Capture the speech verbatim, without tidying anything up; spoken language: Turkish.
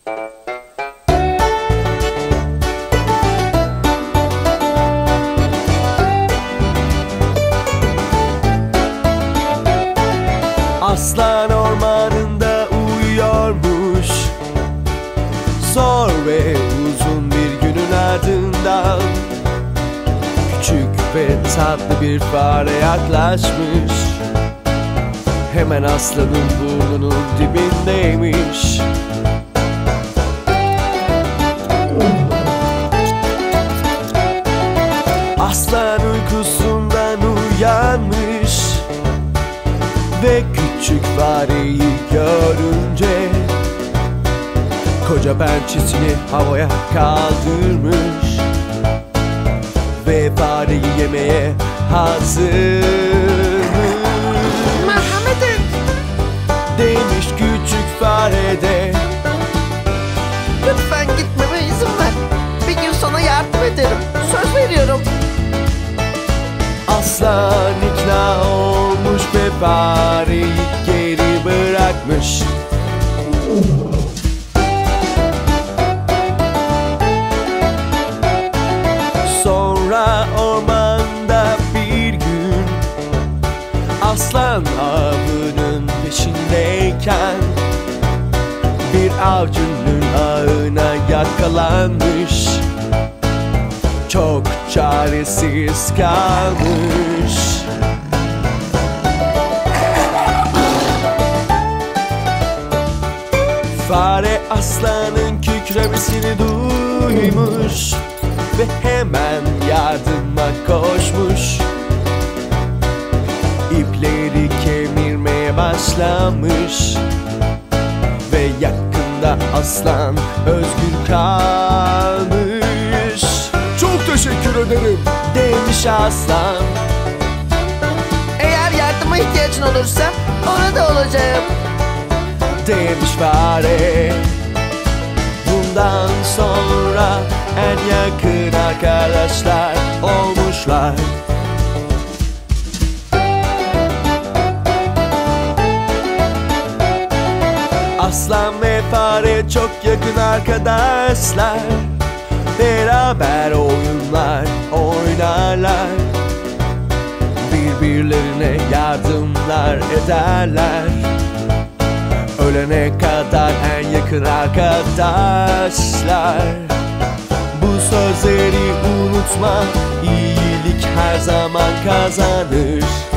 Aslan ormanında uyuyormuş. Zor ve uzun bir günün ardından küçük ve tatlı bir fare yaklaşmış. Hemen aslanın burnunun dibindeymiş. Aslan uykusundan uyanmış ve küçük fareyi görünce koca pençesini havaya kaldırmış ve fareyi yemeye hazırmış. Merhamet et demiş küçük fare de. Lütfen gitmeme izin ver. Bir gün sana yardım ederim. Söz veriyorum. Aslan ikna olmuş ve fareyi geri bırakmış. Sonra ormanda bir gün aslan avının peşindeyken bir avcının ağına yakalanmış. Çok çaresiz kalmış. Fare aslanın kükremesini duymuş ve hemen yardıma koşmuş. İpleri kemirmeye başlamış ve yakında aslan özgür kalmış. Çok teşekkür ederim demiş aslan. Eğer yardıma ihtiyacın olursa orada olacağım demiş fare. Bundan sonra en yakın arkadaşlar olmuşlar. Aslan ve fare çok yakın arkadaşlar. Beraber oyunlar oynarlar. Birbirlerine yardımlar ederler. Ölene kadar en yakın arkadaşlar. Bu sözleri unutma, iyilik her zaman kazanır.